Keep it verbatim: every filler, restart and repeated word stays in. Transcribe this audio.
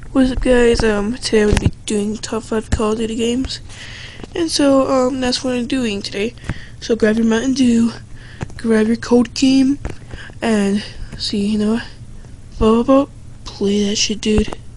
What's up, guys? Um, today I'm gonna be doing top five Call of Duty games, and so um, that's what I'm doing today. So grab your Mountain Dew, grab your cold game, and see, you know, blah blah blah, play that shit, dude.